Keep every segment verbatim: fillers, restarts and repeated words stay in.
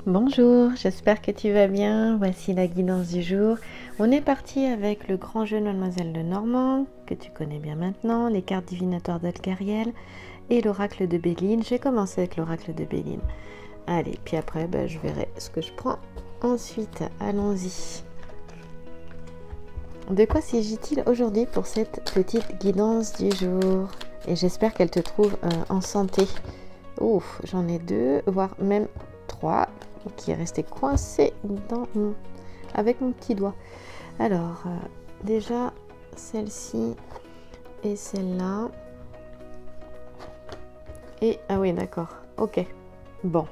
Bonjour, j'espère que tu vas bien. Voici la guidance du jour. On est parti avec le grand jeu Mademoiselle Lenormand, que tu connais bien maintenant, les cartes divinatoires d'Algariel et l'oracle de Béline. J'ai commencé avec l'oracle de Béline. Allez, puis après, ben, je verrai ce que je prends ensuite. Allons-y. De quoi s'agit-il aujourd'hui pour cette petite guidance du jour? Et j'espère qu'elle te trouve euh, en santé. Ouf, j'en ai deux, voire même trois, qui est resté coincé dans mon... avec mon petit doigt. Alors, euh, déjà, celle-ci et celle-là. Et, ah oui, d'accord, ok, bon.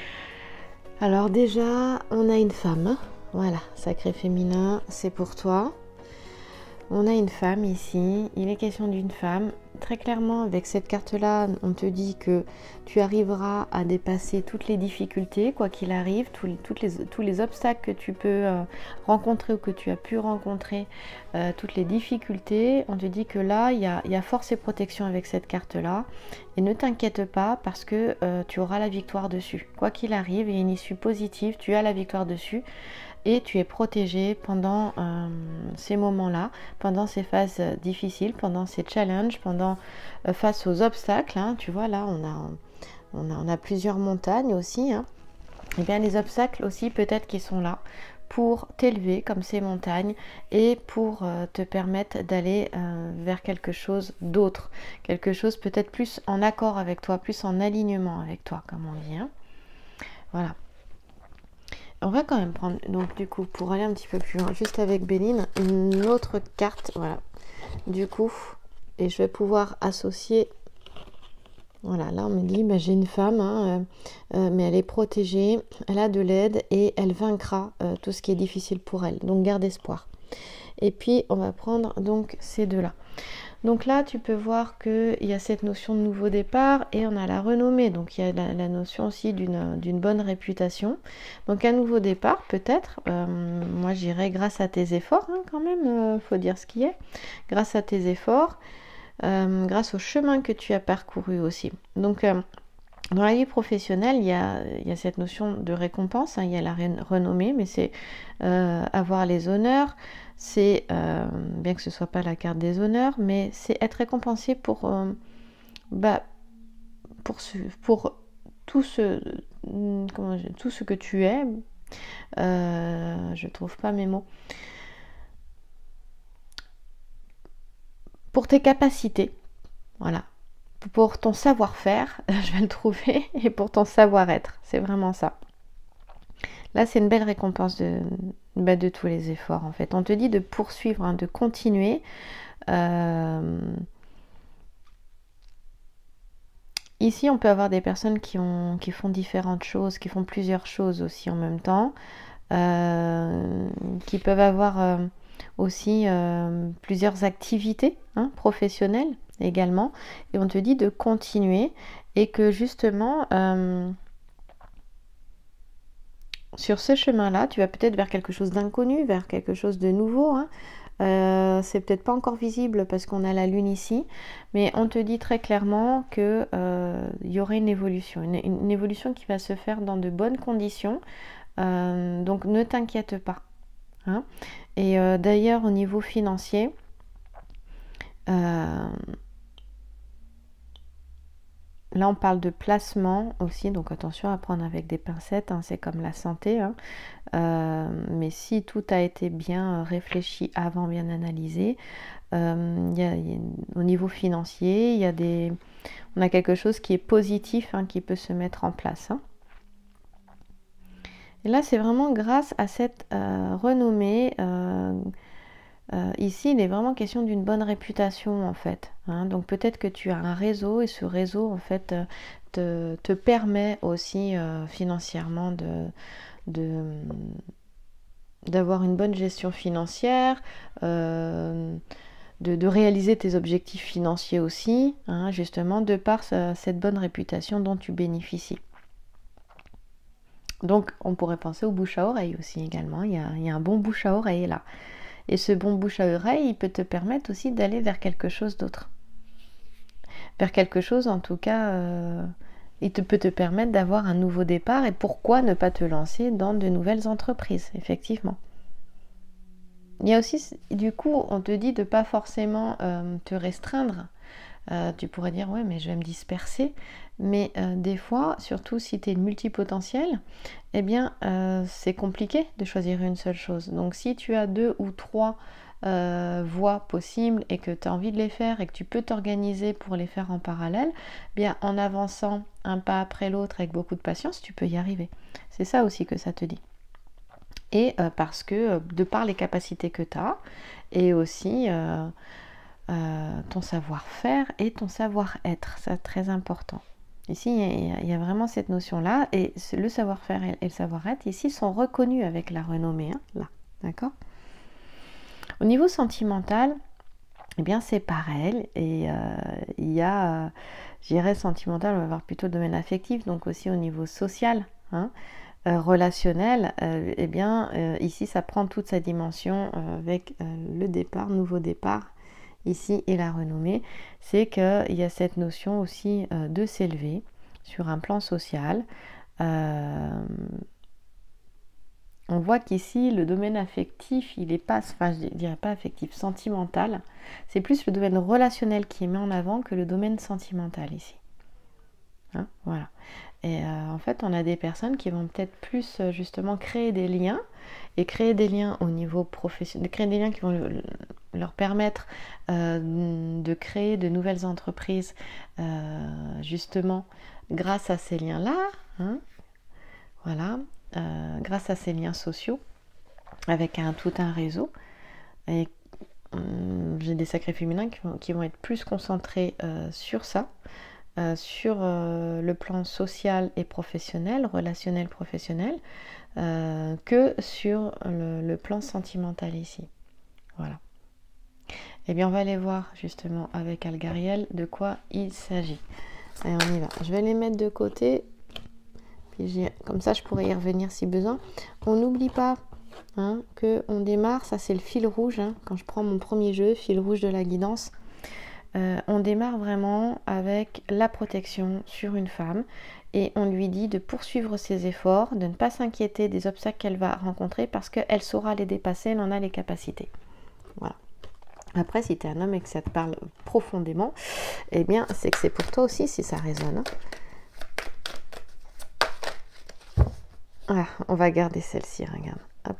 Alors déjà, on a une femme, voilà, sacré féminin, c'est pour toi. On a une femme ici, il est question d'une femme. Très clairement, avec cette carte-là, on te dit que tu arriveras à dépasser toutes les difficultés, quoi qu'il arrive, tous les, toutes les, tous les obstacles que tu peux euh, rencontrer ou que tu as pu rencontrer, euh, toutes les difficultés. On te dit que là, il y a, y a force et protection avec cette carte-là. Et ne t'inquiète pas parce que euh, tu auras la victoire dessus. Quoi qu'il arrive, il y a une issue positive, tu as la victoire dessus. Et tu es protégé pendant euh, ces moments-là, pendant ces phases difficiles, pendant ces challenges, pendant euh, face aux obstacles. Hein, tu vois, là, on a, on a, on a plusieurs montagnes aussi. Hein. Et bien, les obstacles aussi, peut-être qu'ils sont là pour t'élever comme ces montagnes et pour euh, te permettre d'aller euh, vers quelque chose d'autre. Quelque chose peut-être plus en accord avec toi, plus en alignement avec toi, comme on dit. Hein. Voilà. On va quand même prendre, donc du coup, pour aller un petit peu plus loin, juste avec Béline, une autre carte, voilà, du coup, et je vais pouvoir associer, voilà, là on me dit, bah, j'ai une femme, hein, euh, euh, mais elle est protégée, elle a de l'aide et elle vaincra euh, tout ce qui est difficile pour elle, donc garde espoir. Et puis, on va prendre donc ces deux-là. Donc là, tu peux voir qu'il y a cette notion de nouveau départ et on a la renommée. Donc il y a la, la notion aussi d'une bonne réputation. Donc un nouveau départ peut-être. Euh, moi j'irais grâce à tes efforts hein, quand même, euh, faut dire ce qui est. Grâce à tes efforts, euh, grâce au chemin que tu as parcouru aussi. Donc euh, dans la vie professionnelle, il y a, il y a cette notion de récompense, hein, il y a la renommée, mais c'est euh, avoir les honneurs, c'est, euh, bien que ce ne soit pas la carte des honneurs, mais c'est être récompensé pour, euh, bah, pour, ce, pour tout, ce, comment je, tout ce que tu es. Euh, je ne trouve pas mes mots. Pour tes capacités, voilà. Pour ton savoir-faire, je vais le trouver, et pour ton savoir-être, c'est vraiment ça. Là, c'est une belle récompense de, bah, de tous les efforts, en fait. On te dit de poursuivre, hein, de continuer. Euh... Ici, on peut avoir des personnes qui, ont, qui font différentes choses, qui font plusieurs choses aussi en même temps, euh, qui peuvent avoir euh, aussi euh, plusieurs activités hein, professionnelles également. Et on te dit de continuer et que justement... Euh, sur ce chemin-là, tu vas peut-être vers quelque chose d'inconnu, vers quelque chose de nouveau. Hein. Euh, c'est peut-être pas encore visible parce qu'on a la lune ici, mais on te dit très clairement que euh, il y aurait une évolution, une, une, évolution qui va se faire dans de bonnes conditions. Euh, donc ne t'inquiète pas. Hein. Et euh, d'ailleurs au niveau financier, euh, là, on parle de placement aussi, donc attention à prendre avec des pincettes, hein, c'est comme la santé. Hein. Euh, mais si tout a été bien réfléchi avant, bien analysé, euh, y a, y a, au niveau financier, il y a des, on a quelque chose qui est positif, hein, qui peut se mettre en place. Hein. Et là, c'est vraiment grâce à cette euh, renommée. Euh, Euh, ici, il est vraiment question d'une bonne réputation en fait. Hein. Donc peut-être que tu as un réseau et ce réseau en fait te, te permet aussi euh, financièrement de, de, d'avoir une bonne gestion financière, euh, de, de réaliser tes objectifs financiers aussi, hein, justement de par ce, cette bonne réputation dont tu bénéficies. Donc on pourrait penser au bouche à oreille aussi également. Il y a, il y a un bon bouche à oreille là. Et ce bon bouche à oreille, il peut te permettre aussi d'aller vers quelque chose d'autre. Vers quelque chose, en tout cas, euh, il te, peut te permettre d'avoir un nouveau départ et pourquoi ne pas te lancer dans de nouvelles entreprises, effectivement. Il y a aussi, du coup, on te dit de pas forcément euh, te restreindre. Euh, tu pourrais dire, ouais, mais je vais me disperser. Mais euh, des fois, surtout si tu es multipotentiel, eh bien, euh, c'est compliqué de choisir une seule chose. Donc, si tu as deux ou trois euh, voies possibles et que tu as envie de les faire et que tu peux t'organiser pour les faire en parallèle, eh bien, en avançant un pas après l'autre avec beaucoup de patience, tu peux y arriver. C'est ça aussi que ça te dit. Et euh, parce que, euh, de par les capacités que tu as, et aussi euh, euh, ton savoir-faire et ton savoir-être, c'est très important. Ici, il y, a, il y a vraiment cette notion-là, et le savoir-faire et, et le savoir-être, ici, sont reconnus avec la renommée, hein, là, d'accord ? Au niveau sentimental, eh bien, c'est pareil, et euh, il y a, euh, je dirais, sentimental, on va voir plutôt le domaine affectif, donc aussi au niveau social, hein, Euh, relationnel, euh, eh bien euh, ici ça prend toute sa dimension euh, avec euh, le départ, nouveau départ ici et la renommée, c'est qu'il y a cette notion aussi euh, de s'élever sur un plan social. Euh, on voit qu'ici le domaine affectif, il est pas, enfin je dirais pas affectif, sentimental, c'est plus le domaine relationnel qui est mis en avant que le domaine sentimental ici. Hein, voilà. Et euh, en fait, on a des personnes qui vont peut-être plus euh, justement créer des liens et créer des liens au niveau professionnel, créer des liens qui vont le, leur permettre euh, de créer de nouvelles entreprises euh, justement grâce à ces liens-là, hein, voilà, euh, grâce à ces liens sociaux avec un, tout un réseau. Et euh, j'ai des sacrés féminins qui vont, qui vont être plus concentrés euh, sur ça. Euh, sur euh, le plan social et professionnel, relationnel professionnel, euh, que sur le, le plan sentimental ici. Voilà. Eh bien, on va aller voir justement avec Algariel de quoi il s'agit. Allez, on y va. Je vais les mettre de côté, puis comme ça je pourrais y revenir si besoin. On n'oublie pas hein, qu'on démarre, ça c'est le fil rouge, hein, quand je prends mon premier jeu, fil rouge de la guidance. Euh, on démarre vraiment avec la protection sur une femme et on lui dit de poursuivre ses efforts, de ne pas s'inquiéter des obstacles qu'elle va rencontrer parce qu'elle saura les dépasser, elle en a les capacités. Voilà. Après, si tu es un homme et que ça te parle profondément, eh bien, c'est que c'est pour toi aussi si ça résonne. Voilà, on va garder celle-ci, regarde. Hop.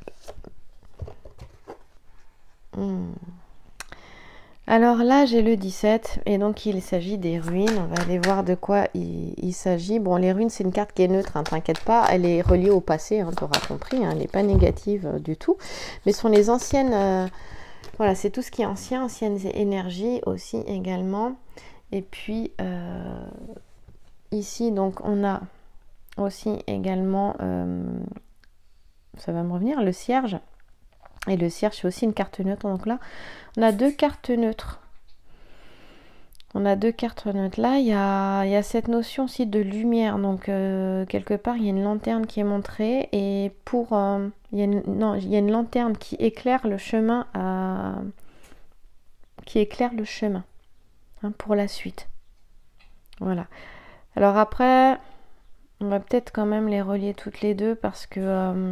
Hmm. Alors là, j'ai le dix-sept et donc il s'agit des ruines. On va aller voir de quoi il, il s'agit. Bon, les ruines, c'est une carte qui est neutre, hein, t'inquiète pas. Elle est reliée au passé, hein, tu auras compris. Hein, elle n'est pas négative euh, du tout. Mais ce sont les anciennes... Euh, voilà, c'est tout ce qui est ancien, anciennes énergies aussi également. Et puis, euh, ici, donc, on a aussi également... Euh, ça va me revenir, le cierge. Et le cierge, c'est aussi une carte neutre. Donc là, on a deux cartes neutres. On a deux cartes neutres. Là, il y a, il y a cette notion aussi de lumière. Donc, euh, quelque part, il y a une lanterne qui est montrée. Et pour... Euh, il, y a une, non, il y a une lanterne qui éclaire le chemin à... qui éclaire le chemin hein, pour la suite. Voilà. Alors après, on va peut-être quand même les relier toutes les deux parce que... Euh,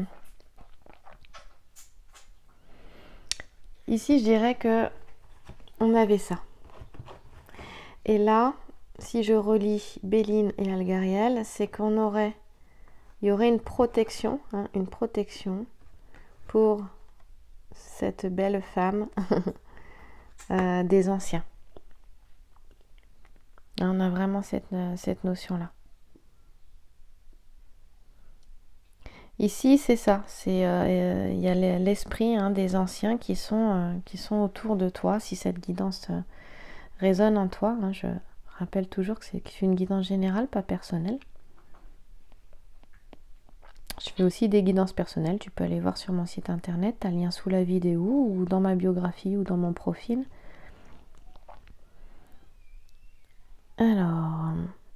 ici, je dirais que on avait ça. Et là, si je relis Béline et Algariel, c'est qu'on aurait, il y aurait une protection, hein, une protection pour cette belle femme euh, des anciens. On a vraiment cette, cette notion-là. Ici, c'est ça. C'est euh, il y a l'esprit hein, des anciens qui sont, euh, qui sont autour de toi. Si cette guidance euh, résonne en toi, hein, je rappelle toujours que c'est une guidance générale, pas personnelle. Je fais aussi des guidances personnelles. Tu peux aller voir sur mon site internet. Tu as le lien sous la vidéo ou dans ma biographie ou dans mon profil. Alors...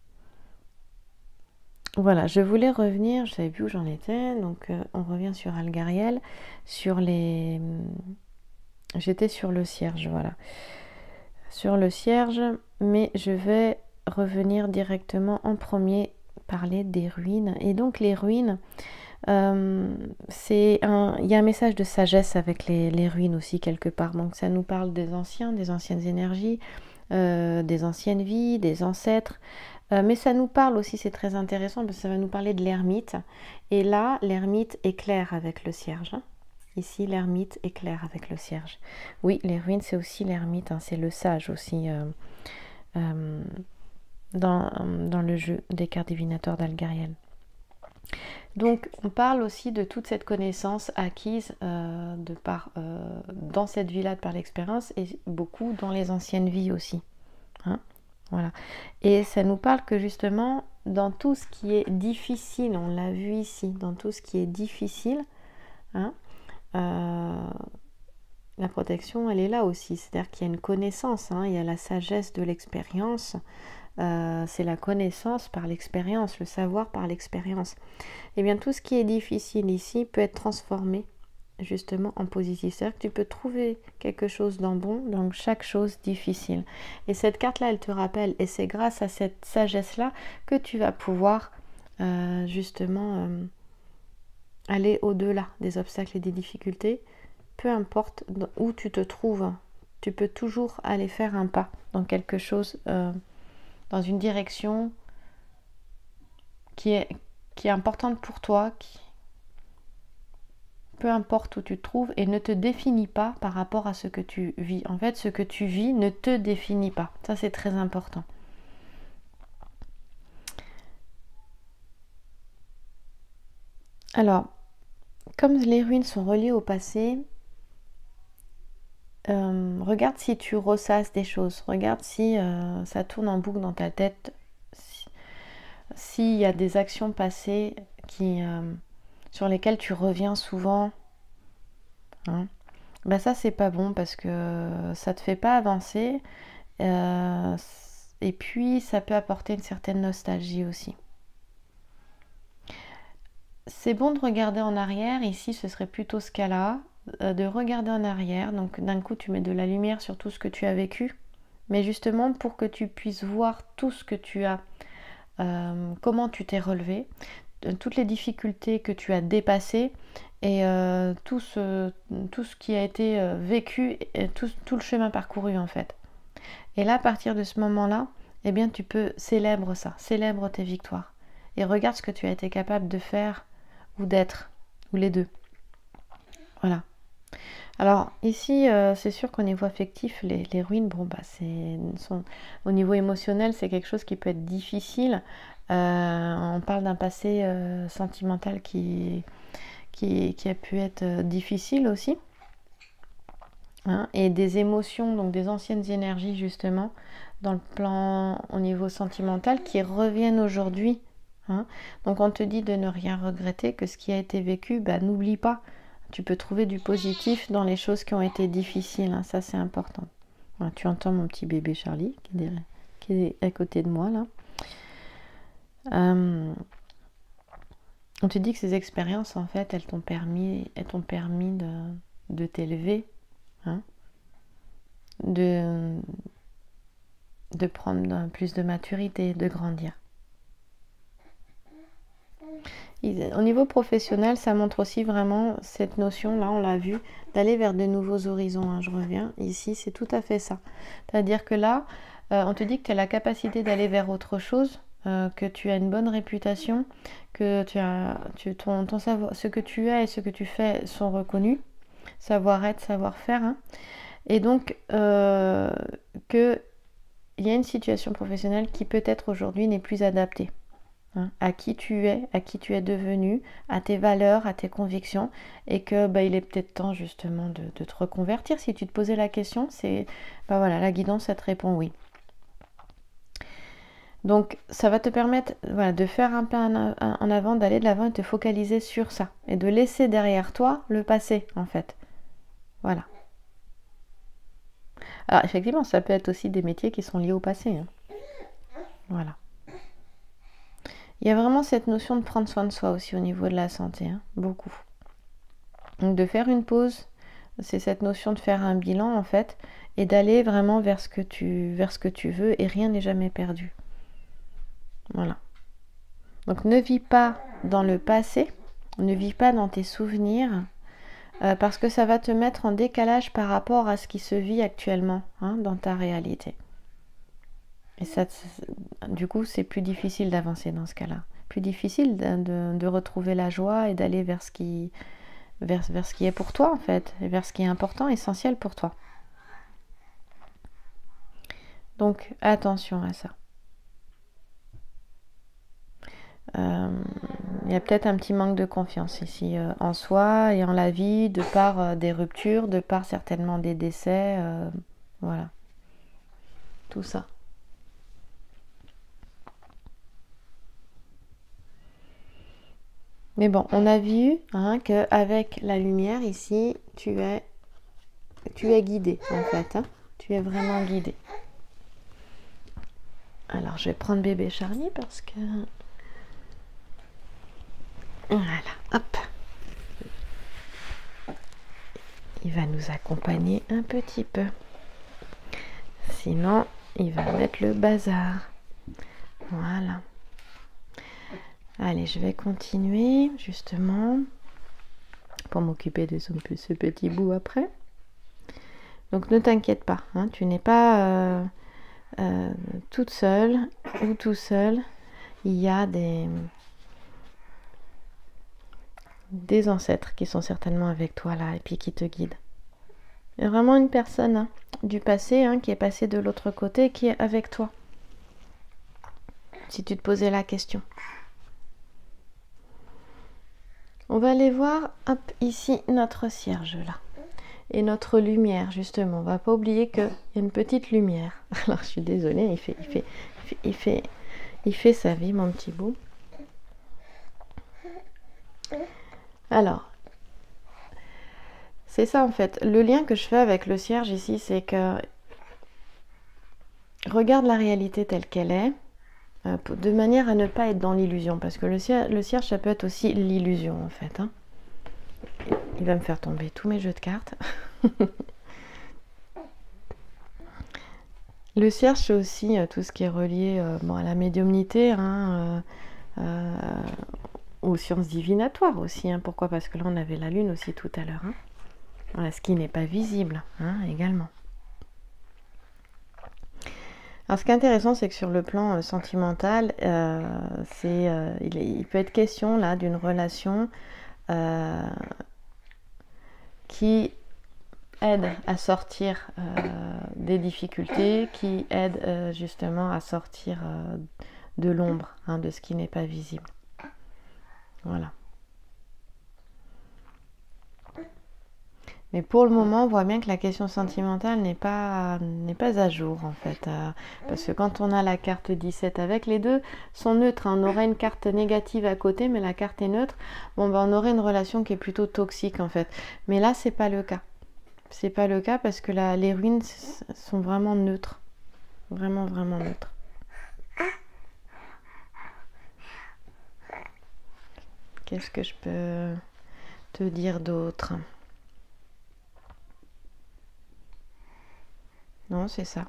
Voilà, je voulais revenir, je savais plus où j'en étais, donc euh, on revient sur Algariel, sur les... J'étais sur le cierge, voilà. Sur le cierge, mais je vais revenir directement en premier parler des ruines. Et donc les ruines, euh, c'est un, il y a un message de sagesse avec les, les ruines aussi quelque part. Donc ça nous parle des anciens, des anciennes énergies, euh, des anciennes vies, des ancêtres. Euh, mais ça nous parle aussi, c'est très intéressant, parce que ça va nous parler de l'ermite. Et là, l'ermite éclaire avec le cierge. Hein. Ici, l'ermite éclaire avec le cierge. Oui, les ruines, c'est aussi l'ermite, hein, c'est le sage aussi euh, euh, dans, dans le jeu des cartes divinatoires d'Algariel. Donc, on parle aussi de toute cette connaissance acquise euh, de par, euh, dans cette vie-là de par l'expérience et beaucoup dans les anciennes vies aussi. Hein, voilà. Et ça nous parle que justement, dans tout ce qui est difficile, on l'a vu ici, dans tout ce qui est difficile, hein, euh, la protection, elle est là aussi. C'est-à-dire qu'il y a une connaissance, hein, il y a la sagesse de l'expérience. Euh, c'est la connaissance par l'expérience, le savoir par l'expérience. Et bien tout ce qui est difficile ici peut être transformé justement en positif. C'est-à-dire que tu peux trouver quelque chose d'en bon dans chaque chose difficile. Et cette carte-là, elle te rappelle, et c'est grâce à cette sagesse-là que tu vas pouvoir euh, justement euh, aller au-delà des obstacles et des difficultés. Peu importe où tu te trouves, tu peux toujours aller faire un pas dans quelque chose, euh, dans une direction qui est, qui est importante pour toi, qui, peu importe où tu te trouves, et ne te définit pas par rapport à ce que tu vis. En fait, ce que tu vis ne te définit pas. Ça, c'est très important. Alors, comme les ruines sont reliées au passé, euh, regarde si tu ressasses des choses. Regarde si euh, ça tourne en boucle dans ta tête. S'il y a des actions passées qui, euh, sur lesquelles tu reviens souvent, hein, ben ça c'est pas bon parce que ça te fait pas avancer euh, et puis ça peut apporter une certaine nostalgie aussi. C'est bon de regarder en arrière, ici ce serait plutôt ce cas-là, euh, de regarder en arrière, donc d'un coup tu mets de la lumière sur tout ce que tu as vécu, mais justement pour que tu puisses voir tout ce que tu as, euh, comment tu t'es relevé, toutes les difficultés que tu as dépassées et euh, tout, ce, tout ce qui a été euh, vécu, et tout, tout le chemin parcouru en fait. Et là, à partir de ce moment-là, eh bien, tu peux célèbre ça, célèbre tes victoires et regarde ce que tu as été capable de faire ou d'être, ou les deux. Voilà. Alors ici, euh, c'est sûr qu'au niveau affectif, les, les ruines, bon bah c'est, sont, au niveau émotionnel, c'est quelque chose qui peut être difficile. Euh, on parle d'un passé euh, sentimental qui, qui, qui a pu être euh, difficile aussi. Hein, et des émotions, donc des anciennes énergies justement, dans le plan au niveau sentimental, qui reviennent aujourd'hui. Hein. Donc on te dit de ne rien regretter, que ce qui a été vécu, bah, n'oublie pas. Tu peux trouver du positif dans les choses qui ont été difficiles, hein, ça c'est important. Voilà, tu entends mon petit bébé Charlie qui est, qui est à côté de moi là. Euh, on te dit que ces expériences en fait elles t'ont permis, elles t'ont permis de, de t'élever, hein, de, de prendre plus de maturité, de grandir. Au niveau professionnel, ça montre aussi vraiment cette notion, là on l'a vu, d'aller vers de nouveaux horizons. Hein, je reviens, ici c'est tout à fait ça. C'est-à-dire que là, euh, on te dit que tu as la capacité d'aller vers autre chose, euh, que tu as une bonne réputation, que tu as, tu, ton, ton savoir, ce que tu as et ce que tu fais sont reconnus, savoir-être, savoir-faire. Hein, et donc, euh, qu'il y a une situation professionnelle qui peut-être aujourd'hui n'est plus adaptée. Hein, à qui tu es, à qui tu es devenu, à tes valeurs, à tes convictions, et que bah, il est peut-être temps justement de, de te reconvertir. Si tu te posais la question, c'est bah voilà, la guidance, ça te répond oui. Donc ça va te permettre voilà, de faire un pas en avant, d'aller de l'avant et te focaliser sur ça, et de laisser derrière toi le passé en fait. Voilà. Alors effectivement, ça peut être aussi des métiers qui sont liés au passé. Hein. Voilà. Il y a vraiment cette notion de prendre soin de soi aussi au niveau de la santé, hein, beaucoup. Donc de faire une pause, c'est cette notion de faire un bilan en fait, et d'aller vraiment vers ce que tu, vers ce que tu veux, et rien n'est jamais perdu. Voilà. Donc ne vis pas dans le passé, ne vis pas dans tes souvenirs, euh, parce que ça va te mettre en décalage par rapport à ce qui se vit actuellement, hein, dans ta réalité. Et ça, du coup, c'est plus difficile d'avancer dans ce cas-là. Plus difficile de, de, de retrouver la joie et d'aller vers ce qui, vers, vers ce qui est pour toi, en fait, et vers ce qui est important, essentiel pour toi. Donc, attention à ça. Euh, il y a peut-être un petit manque de confiance ici euh, en soi et en la vie, de par euh, des ruptures, de par certainement des décès, euh, voilà, tout ça. Mais bon, on a vu hein, qu'avec la lumière ici, tu es, tu es guidé en fait. Hein, tu es vraiment guidé. Alors, je vais prendre bébé Charlie parce que... Voilà, hop. Il va nous accompagner un petit peu. Sinon, il va mettre le bazar. Voilà. Allez, je vais continuer justement pour m'occuper de ce, ce petit bout après. Donc ne t'inquiète pas, hein, tu n'es pas euh, euh, toute seule ou tout seul. Il y a des, des ancêtres qui sont certainement avec toi là et puis qui te guident. Il y a vraiment une personne hein, du passé hein, qui est passée de l'autre côté qui est avec toi. Si tu te posais la question. On va aller voir, hop, ici, notre cierge, là. Et notre lumière, justement. On va pas oublier qu'il y a une petite lumière. Alors, je suis désolée, il fait, il fait, il fait, il fait, il fait sa vie, mon petit bout. Alors, c'est ça, en fait. Le lien que je fais avec le cierge, ici, c'est que... Regarde la réalité telle qu'elle est. De manière à ne pas être dans l'illusion, parce que le cierge, le cierge ça peut être aussi l'illusion en fait. Hein. Il va me faire tomber tous mes jeux de cartes. Le cierge c'est aussi euh, tout ce qui est relié euh, bon, à la médiumnité, hein, euh, euh, aux sciences divinatoires aussi. Hein. Pourquoi? Parce que là on avait la lune aussi tout à l'heure. Hein. Voilà, ce qui n'est pas visible hein, également. Alors ce qui est intéressant, c'est que sur le plan euh, sentimental, euh, c'est, euh, il, il peut être question là d'une relation euh, qui aide à sortir euh, des difficultés, qui aide euh, justement à sortir euh, de l'ombre, hein, de ce qui n'est pas visible. Voilà. Mais pour le moment, on voit bien que la question sentimentale n'est pas, n'est pas à jour en fait. Euh, parce que quand on a la carte dix-sept avec, les deux sont neutres. Hein. On aurait une carte négative à côté, mais la carte est neutre. Bon, ben, on aurait une relation qui est plutôt toxique en fait. Mais là, c'est pas le cas. C'est pas le cas parce que la, les ruines sont vraiment neutres. Vraiment, vraiment neutres. Qu'est-ce que je peux te dire d'autre ? Non, c'est ça.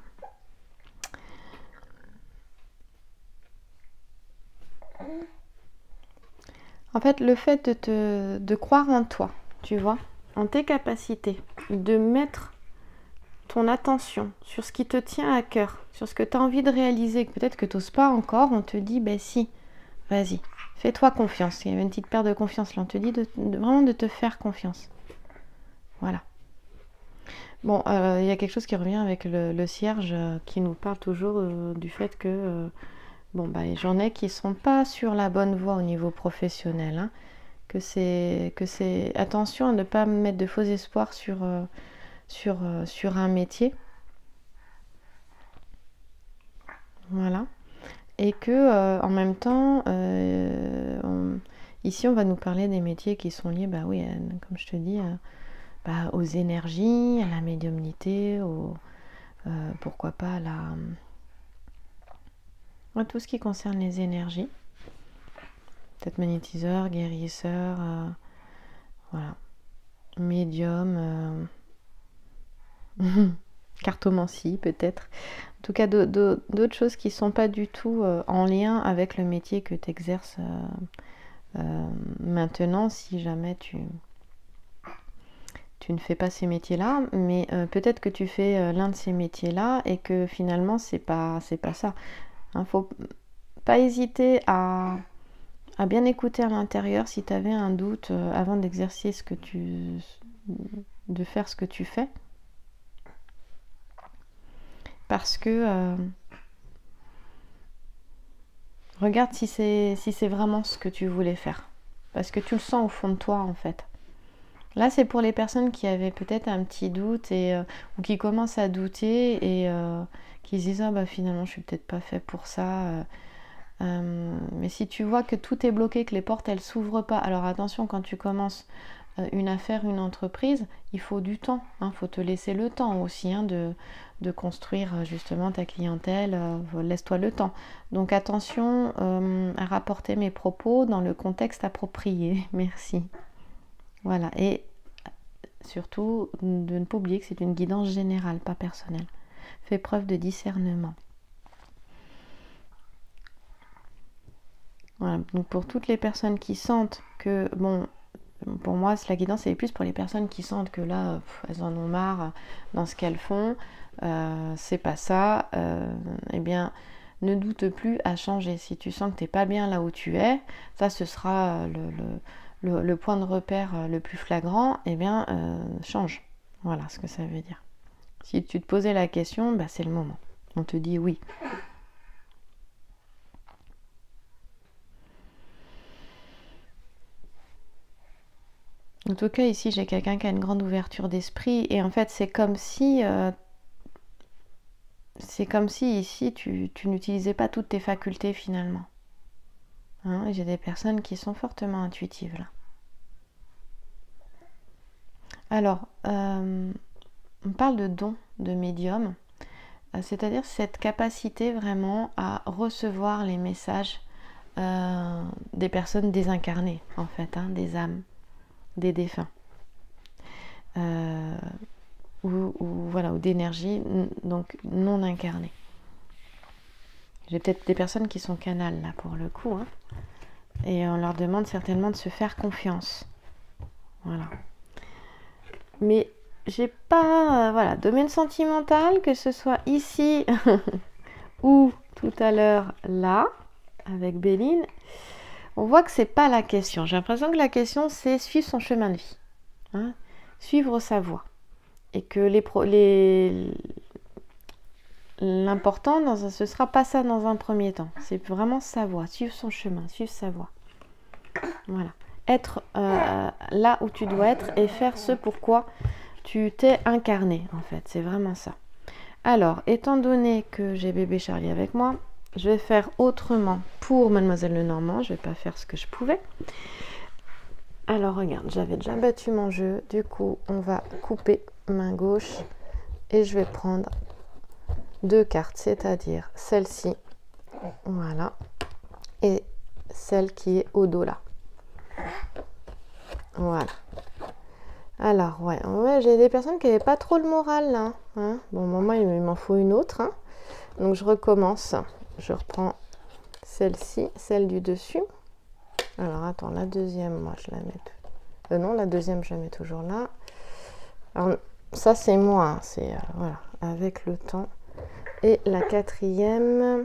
En fait, le fait de, te, de croire en toi, tu vois, en tes capacités, de mettre ton attention sur ce qui te tient à cœur, sur ce que tu as envie de réaliser, que peut-être que tu n'oses pas encore, on te dit, ben si, vas-y, fais-toi confiance. Il y avait une petite paire de confiance là, on te dit de, de, vraiment de te faire confiance. Voilà. Bon, euh, il y a quelque chose qui revient avec le, le cierge euh, qui nous parle toujours euh, du fait que euh, bon, bah, j'en ai qui sont pas sur la bonne voie au niveau professionnel. Hein, que c'est que c'est attention à ne pas mettre de faux espoirs sur, euh, sur, euh, sur un métier. Voilà. Et que euh, en même temps, euh, on, ici on va nous parler des métiers qui sont liés, bah oui, à, comme je te dis, à, bah, aux énergies, à la médiumnité, au, euh, pourquoi pas à, la, à tout ce qui concerne les énergies. Peut-être magnétiseur, guérisseur, euh, voilà, médium, euh, cartomancie peut-être. En tout cas, d'autres choses qui ne sont pas du tout euh, en lien avec le métier que tu exerces euh, euh, maintenant, si jamais tu, tu ne fais pas ces métiers-là. Mais euh, peut-être que tu fais euh, l'un de ces métiers-là et que finalement, c'est pas, c'est pas ça. Il ne faut pas hésiter à, à bien écouter à l'intérieur si tu avais un doute euh, avant d'exercer ce que tu... de faire ce que tu fais. Parce que... Euh, regarde si c'est si c'est vraiment ce que tu voulais faire. Parce que tu le sens au fond de toi, en fait. Là, c'est pour les personnes qui avaient peut-être un petit doute et, euh, ou qui commencent à douter et euh, qui se disent « Ah bah finalement, je suis peut-être pas fait pour ça. Euh, » euh, Mais si tu vois que tout est bloqué, que les portes, elles s'ouvrent pas. Alors attention, quand tu commences euh, une affaire, une entreprise, il faut du temps. Il hein, faut te laisser le temps aussi hein, de... de construire justement ta clientèle, euh, laisse-toi le temps. Donc attention euh, à rapporter mes propos dans le contexte approprié, merci. Voilà, et surtout de ne pas oublier que c'est une guidance générale, pas personnelle. Fais preuve de discernement. Voilà, donc pour toutes les personnes qui sentent que, bon, pour moi, la guidance, c'est plus pour les personnes qui sentent que là, pff, elles en ont marre dans ce qu'elles font, euh, c'est pas ça, euh, eh bien, ne doute plus à changer. Si tu sens que tu n'es pas bien là où tu es, ça, ce sera le, le, le, le point de repère le plus flagrant, eh bien, euh, change. Voilà ce que ça veut dire. Si tu te posais la question, bah, c'est le moment. On te dit oui. En tout cas, ici, j'ai quelqu'un qui a une grande ouverture d'esprit. Et en fait, c'est comme si... Euh, c'est comme si ici, tu, tu n'utilisais pas toutes tes facultés finalement. Hein, j'ai des personnes qui sont fortement intuitives là. Alors, euh, on parle de don, de médium. Euh, c'est-à-dire cette capacité vraiment à recevoir les messages euh, des personnes désincarnées, en fait, hein, des âmes, des défunts. Euh, ou, ou, voilà, ou d'énergie, donc non incarnée. J'ai peut-être des personnes qui sont canales là pour le coup, hein, et on leur demande certainement de se faire confiance. Voilà. Mais j'ai pas, euh, voilà, domaine sentimental, que ce soit ici ou tout à l'heure là, avec Béline, on voit que c'est pas la question. J'ai l'impression que la question c'est suivre son chemin de vie, hein, suivre sa voie. Et que les, pro- les... l'important, dans un, ce sera pas ça dans un premier temps. C'est vraiment sa voie, suivre son chemin, suivre sa voie. Voilà. Être euh, là où tu dois être et faire ce pourquoi tu t'es incarné, en fait. C'est vraiment ça. Alors, étant donné que j'ai bébé Charlie avec moi, je vais faire autrement pour Mademoiselle Lenormand. Je vais pas faire ce que je pouvais. Alors, regarde, j'avais déjà battu mon jeu. Du coup, on va couper main gauche et je vais prendre deux cartes, c'est-à-dire celle-ci, voilà, et celle qui est au dos là. Voilà. Alors, ouais, ouais j'ai des personnes qui n'avaient pas trop le moral là. Hein. Bon, moi, il m'en faut une autre. Hein. Donc, je recommence. Je reprends celle-ci, celle du dessus. Alors, attends, la deuxième, moi, je la mets... Euh, non, la deuxième, je la mets toujours là. Alors, ça, c'est moi. Hein. C'est, euh, voilà, avec le temps. Et la quatrième,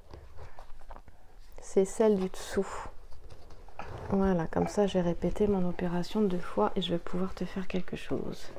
c'est celle du dessous. Voilà, comme ça, j'ai répété mon opération deux fois et je vais pouvoir te faire quelque chose.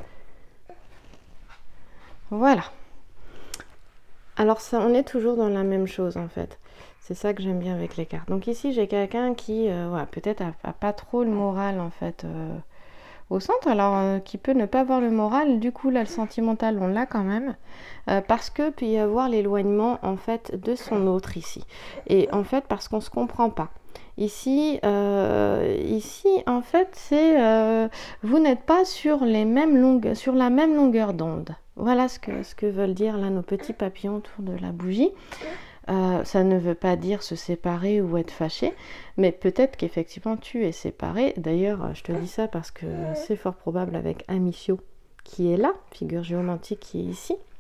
Voilà. Alors, ça, on est toujours dans la même chose, en fait. C'est ça que j'aime bien avec les cartes. Donc ici, j'ai quelqu'un qui, euh, voilà, peut-être a, a pas trop le moral, en fait, euh, au centre. Alors, euh, qui peut ne pas avoir le moral. Du coup, là, le sentimental, on l'a quand même. Euh, parce que peut y avoir l'éloignement, en fait, de son autre ici. Et en fait, parce qu'on ne se comprend pas. Ici, euh, ici, en fait, c'est euh, vous n'êtes pas sur les mêmes longues, sur la même longueur d'onde. Voilà ce que, ce que veulent dire là nos petits papillons autour de la bougie. Euh, ça ne veut pas dire se séparer ou être fâché, mais peut-être qu'effectivement tu es séparé. D'ailleurs, je te dis ça parce que c'est fort probable avec Amicio qui est là, figure géomantique qui est ici.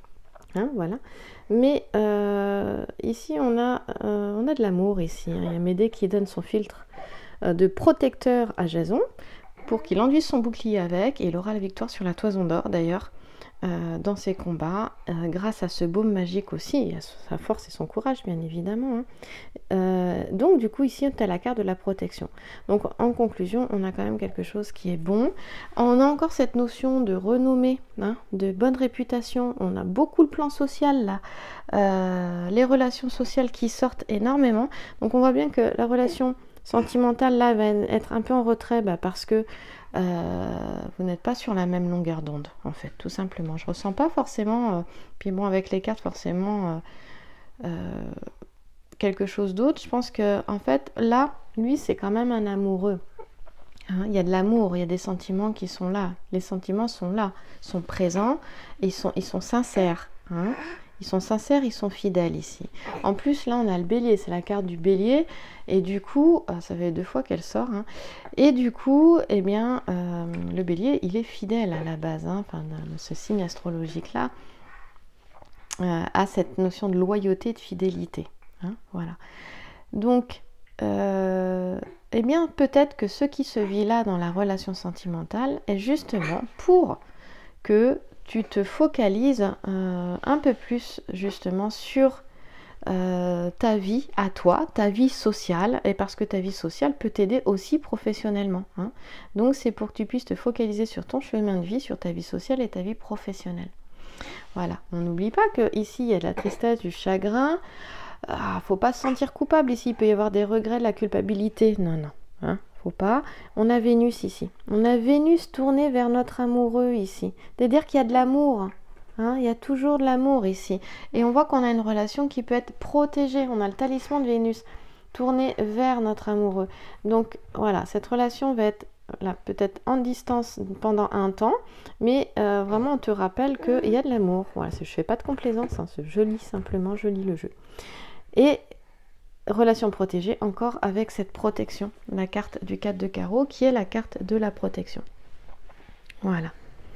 Hein, voilà. Mais euh, ici, on a, euh, on a de l'amour ici. Hein. Il y a Médée qui donne son filtre euh, de protecteur à Jason pour qu'il enduise son bouclier avec. Et il aura la victoire sur la toison d'or, d'ailleurs, euh, dans ses combats, euh, grâce à ce baume magique aussi, et à sa force et son courage, bien évidemment. Hein. Euh, donc, du coup, ici, tu as la carte de la protection. Donc, en conclusion, on a quand même quelque chose qui est bon. On a encore cette notion de renommée, hein, de bonne réputation. On a beaucoup le plan social, là. Euh, les relations sociales qui sortent énormément. Donc, on voit bien que la relation sentimentale, là, va être un peu en retrait, bah, parce que euh, vous n'êtes pas sur la même longueur d'onde, en fait, tout simplement. Je ressens pas forcément, euh, puis bon, avec les cartes, forcément... Euh, euh, quelque chose d'autre. Je pense que en fait là, lui, c'est quand même un amoureux. Hein, il y a de l'amour, il y a des sentiments qui sont là. Les sentiments sont là, sont présents, et ils sont, ils sont sincères. Hein. Ils sont sincères, ils sont fidèles ici. En plus, là, on a le bélier, c'est la carte du bélier, et du coup, ça fait deux fois qu'elle sort, hein, et du coup, eh bien, euh, le bélier, il est fidèle à la base, hein, enfin, ce signe astrologique-là euh, a cette notion de loyauté, de fidélité. Hein, voilà. Donc, euh, eh bien, peut-être que ce qui se vit là dans la relation sentimentale est justement pour que tu te focalises euh, un peu plus justement sur euh, ta vie à toi, ta vie sociale, et parce que ta vie sociale peut t'aider aussi professionnellement. Hein. Donc, c'est pour que tu puisses te focaliser sur ton chemin de vie, sur ta vie sociale et ta vie professionnelle. Voilà. On n'oublie pas qu'ici, il y a de la tristesse, du chagrin. Ah, faut pas se sentir coupable ici, il peut y avoir des regrets, de la culpabilité. Non, non, hein, faut pas. On a Vénus ici. On a Vénus tournée vers notre amoureux ici. C'est-à-dire qu'il y a de l'amour. Hein, il y a toujours de l'amour ici. Et on voit qu'on a une relation qui peut être protégée. On a le talisman de Vénus tourné vers notre amoureux. Donc voilà, cette relation va être là, peut-être en distance pendant un temps, mais euh, vraiment on te rappelle qu'il y a de l'amour. Voilà, je fais pas de complaisance, hein, je lis simplement, je lis le jeu. Et relation protégée encore avec cette protection, la carte du quatre de carreau qui est la carte de la protection. Voilà.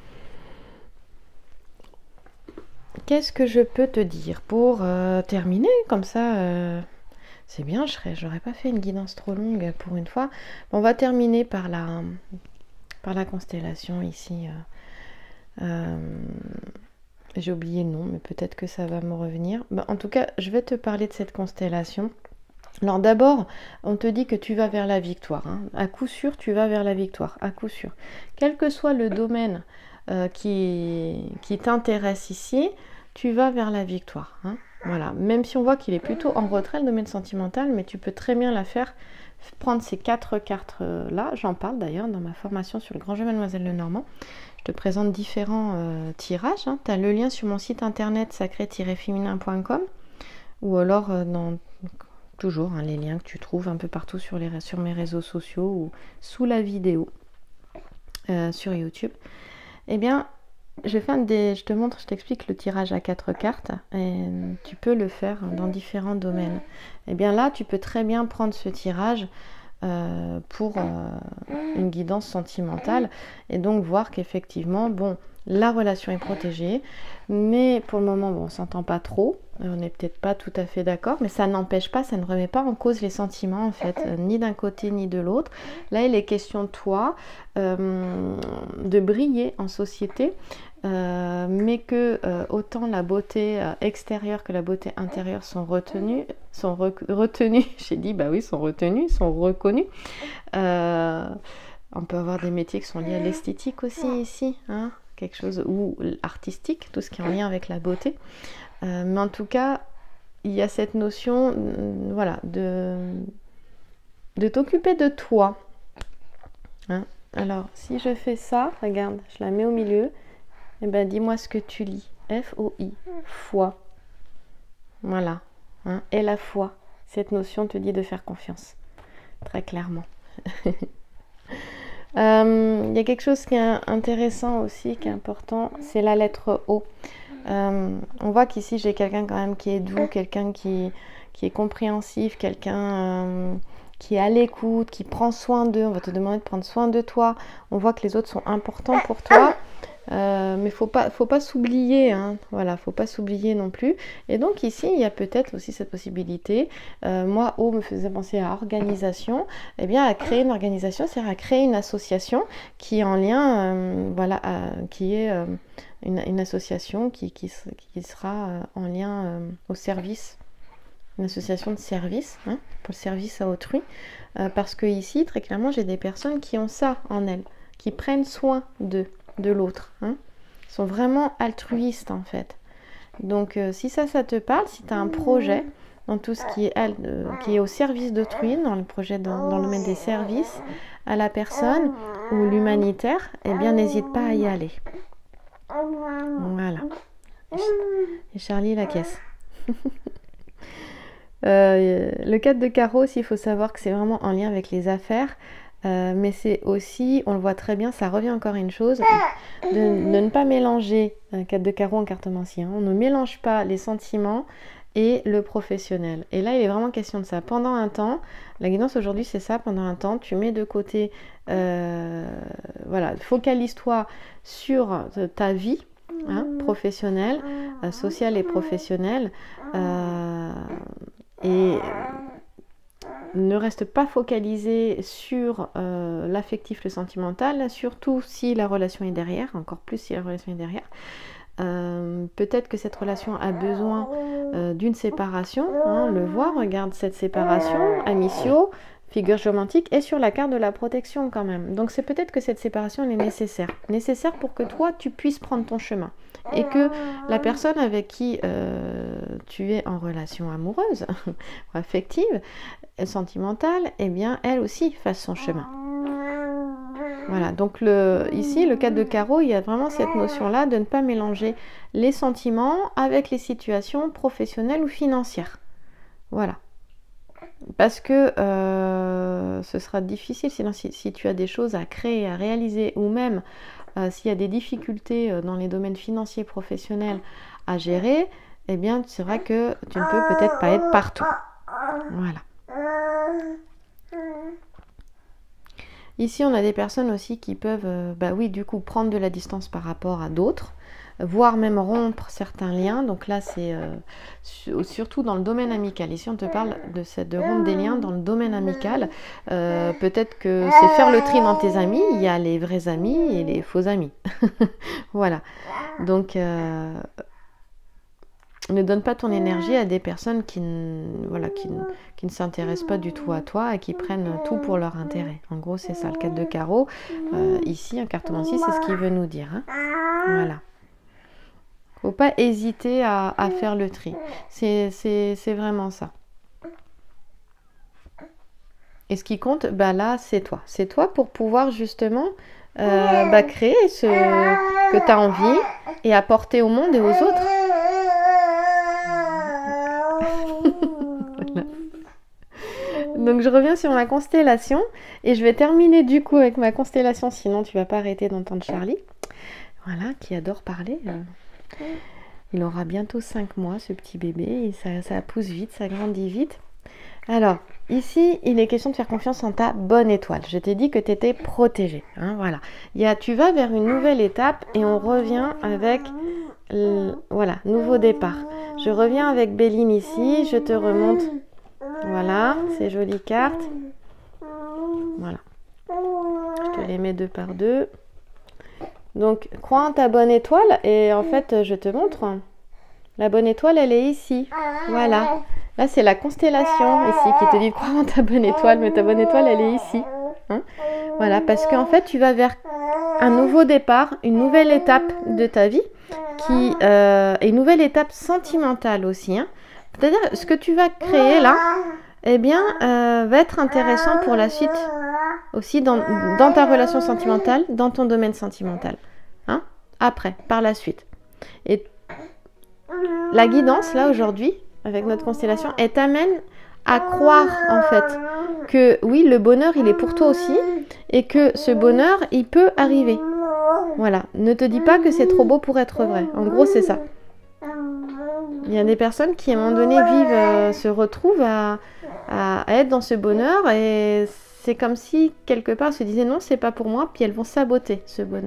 Qu'est-ce que je peux te dire pour euh, terminer comme ça euh, c'est bien, je n'aurais pas fait une guidance trop longue pour une fois. On va terminer par la, par la constellation ici. Euh, euh, J'ai oublié le nom, mais peut-être que ça va me revenir. Bah, en tout cas, je vais te parler de cette constellation. Alors d'abord, on te dit que tu vas vers la victoire. Hein. À coup sûr, tu vas vers la victoire. À coup sûr. Quel que soit le domaine euh, qui, qui t'intéresse ici, tu vas vers la victoire. Hein. Voilà. Même si on voit qu'il est plutôt en retrait, le domaine sentimental, mais tu peux très bien la faire, prendre ces quatre cartes-là. J'en parle d'ailleurs dans ma formation sur le grand jeu Mademoiselle Lenormand. Je te présente différents euh, tirages. Hein. Tu as le lien sur mon site internet sacré tiret féminin point com ou alors euh, dans toujours hein, les liens que tu trouves un peu partout sur, les, sur mes réseaux sociaux ou sous la vidéo euh, sur YouTube. Eh bien, je, fais un des, je te montre, je t'explique le tirage à quatre cartes et tu peux le faire dans différents domaines. Eh bien là, tu peux très bien prendre ce tirage Euh, pour euh, une guidance sentimentale et donc voir qu'effectivement bon la relation est protégée mais pour le moment bon on s'entend pas trop, on n'est peut-être pas tout à fait d'accord mais ça n'empêche pas, ça ne remet pas en cause les sentiments en fait, euh, ni d'un côté ni de l'autre. Là il est question de toi euh, de briller en société euh, mais que euh, autant la beauté euh, extérieure que la beauté intérieure sont retenues, sont re retenues, j'ai dit bah oui, sont retenues, sont reconnues. Euh, on peut avoir des métiers qui sont liés à l'esthétique aussi ici, hein, quelque chose, ou artistique, tout ce qui est en lien avec la beauté. Euh, mais en tout cas, il y a cette notion, euh, voilà, de, de t'occuper de toi. Hein. Alors, si je fais ça, regarde, je la mets au milieu. Eh ben, dis-moi ce que tu lis. F O I, foi. Voilà. Hein. Et la foi. Cette notion te dit de faire confiance. Très clairement. euh, il y a quelque chose qui est intéressant aussi, qui est important, c'est la lettre O. Euh, on voit qu'ici, j'ai quelqu'un quand même qui est doux, quelqu'un qui, qui est compréhensif, quelqu'un... Euh, qui est à l'écoute, qui prend soin d'eux. On va te demander de prendre soin de toi. On voit que les autres sont importants pour toi. Euh, mais faut pas, faut pas s'oublier, hein. Voilà, faut pas s'oublier non plus. Et donc ici, il y a peut-être aussi cette possibilité. Euh, moi, O me faisait penser à organisation. Eh bien, à créer une organisation, c'est-à-dire à créer une association qui est en lien, euh, voilà, à, qui est euh, une, une association qui, qui, qui sera euh, en lien euh, au service, une association de service, hein, pour le service à autrui. Euh, parce que ici, très clairement, j'ai des personnes qui ont ça en elles, qui prennent soin d'eux, de l'autre, hein. Ils sont vraiment altruistes en fait. Donc euh, si ça, ça te parle, si tu as un projet dans tout ce qui est, euh, qui est au service d'autrui, dans le projet dans, dans le domaine des services à la personne ou l'humanitaire, eh bien n'hésite pas à y aller. Voilà. Et Charlie la caisse. euh, le quatre de carreau aussi, il faut savoir que c'est vraiment en lien avec les affaires. Euh, mais c'est aussi, on le voit très bien, ça revient encore à une chose, de, de ne pas mélanger un quatre de carreau en cartomancie, hein. On ne mélange pas les sentiments et le professionnel. Et là, il est vraiment question de ça. Pendant un temps, la guidance aujourd'hui, c'est ça, pendant un temps, tu mets de côté, euh, voilà, focalise-toi sur ta vie, hein, professionnelle, euh, sociale et professionnelle, euh, et ne reste pas focalisé sur euh, l'affectif, le sentimental, surtout si la relation est derrière, encore plus si la relation est derrière. Euh, peut-être que cette relation a besoin euh, d'une séparation, hein, on le voit, regarde cette séparation, Amicio, figure géomantique, et sur la carte de la protection quand même. Donc c'est peut-être que cette séparation elle est nécessaire, nécessaire pour que toi tu puisses prendre ton chemin. Et que la personne avec qui euh, tu es en relation amoureuse, ou affective, sentimentale, eh bien elle aussi fasse son chemin. Voilà, donc le, ici, le quatre de carreau, il y a vraiment cette notion-là de ne pas mélanger les sentiments avec les situations professionnelles ou financières. Voilà. Parce que euh, ce sera difficile, sinon si, si tu as des choses à créer, à réaliser, ou même euh, s'il y a des difficultés euh, dans les domaines financiers professionnels à gérer, eh bien c'est vrai que tu ne peux peut-être pas être partout. Voilà. Ici, on a des personnes aussi qui peuvent, euh, bah oui, du coup, prendre de la distance par rapport à d'autres, voire même rompre certains liens. Donc là, c'est euh, surtout dans le domaine amical. Ici, on te parle de, cette, de rompre des liens dans le domaine amical. Euh, peut-être que c'est faire le tri dans tes amis. Il y a les vrais amis et les faux amis. Voilà. Donc, euh, ne donne pas ton énergie à des personnes qui ne, voilà, qui ne, qui ne s'intéressent pas du tout à toi et qui prennent tout pour leur intérêt. En gros, c'est ça, le quatre de carreau. Euh, ici, en cartomancie, c'est ce qu'il veut nous dire, hein. Voilà. Faut pas hésiter à, à faire le tri. C'est, c'est, c'est vraiment ça. Et ce qui compte, bah là, c'est toi. C'est toi pour pouvoir justement euh, bah, créer ce que tu as envie et apporter au monde et aux autres. Voilà. Donc je reviens sur ma constellation et je vais terminer du coup avec ma constellation, sinon tu vas pas arrêter d'entendre Charlie. Voilà, qui adore parler. Il aura bientôt cinq mois, ce petit bébé, et ça, ça pousse vite, ça grandit vite. Alors, ici, il est question de faire confiance en ta bonne étoile. Je t'ai dit que tu étais protégée, hein, voilà. Il y a, tu vas vers une nouvelle étape et on revient avec, le, voilà, nouveau départ. Je reviens avec Béline ici, je te remonte, voilà, ces jolies cartes. Voilà. Je te les mets deux par deux. Donc, crois en ta bonne étoile et en fait, je te montre. La bonne étoile, elle est ici. Voilà. Là, c'est la constellation ici qui te dit de croire en ta bonne étoile, mais ta bonne étoile, elle est ici. Hein, voilà, parce qu'en fait, tu vas vers un nouveau départ, une nouvelle étape de ta vie, qui euh, est une nouvelle étape sentimentale aussi. Hein. C'est-à-dire, ce que tu vas créer là, eh bien, euh, va être intéressant pour la suite aussi dans, dans ta relation sentimentale, dans ton domaine sentimental. Hein, après, par la suite. Et la guidance, là, aujourd'hui, avec notre constellation, elle t'amène à croire, en fait, que oui, le bonheur, il est pour toi aussi, et que ce bonheur, il peut arriver. Voilà. Ne te dis pas que c'est trop beau pour être vrai. En gros, c'est ça. Il y a des personnes qui, à un moment donné, vivent, euh, se retrouvent à, à, à être dans ce bonheur, et c'est comme si, quelque part, se disaient non, c'est pas pour moi, puis elles vont saboter ce bonheur.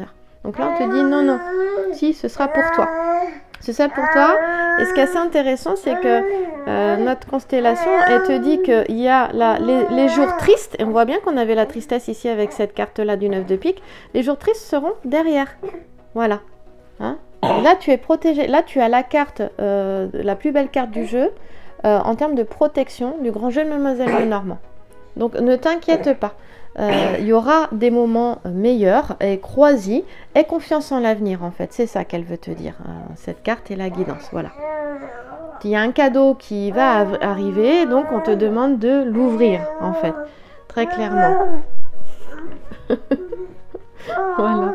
Donc là, on te dit non, non. Si, ce sera pour toi. C'est ça pour toi. Et ce qui est assez intéressant, c'est que euh, notre constellation, elle te dit qu'il y a la, les, les jours tristes, et on voit bien qu'on avait la tristesse ici avec cette carte-là du neuf de pique, les jours tristes seront derrière. Voilà. Hein? Là, tu es protégé. Là, tu as la carte, euh, la plus belle carte du jeu, euh, en termes de protection du grand jeu de Mademoiselle Lenormand. Donc, ne t'inquiète pas. Il euh, y aura des moments meilleurs et crois-y, aie confiance en l'avenir en fait, c'est ça qu'elle veut te dire, euh, cette carte et la guidance, voilà. Il y a un cadeau qui va arriver, donc on te demande de l'ouvrir en fait, très clairement. Voilà.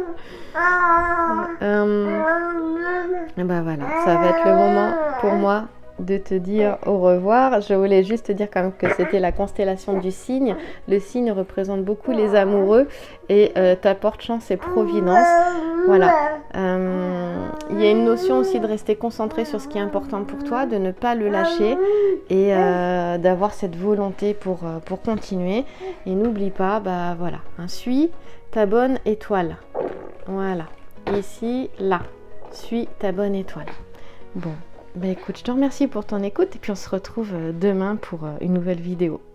Euh, et ben voilà, ça va être le moment pour moi de te dire au revoir. Je voulais juste te dire quand même que c'était la constellation du cygne. Le cygne représente beaucoup les amoureux et euh, t'apporte chance et providence. Voilà. Euh, il y a une notion aussi de rester concentré sur ce qui est important pour toi, de ne pas le lâcher et euh, d'avoir cette volonté pour, euh, pour continuer. Et n'oublie pas, bah voilà, hein, suis ta bonne étoile. Voilà. Ici, là. Suis ta bonne étoile. Bon. Bah écoute, je te remercie pour ton écoute et puis on se retrouve demain pour une nouvelle vidéo.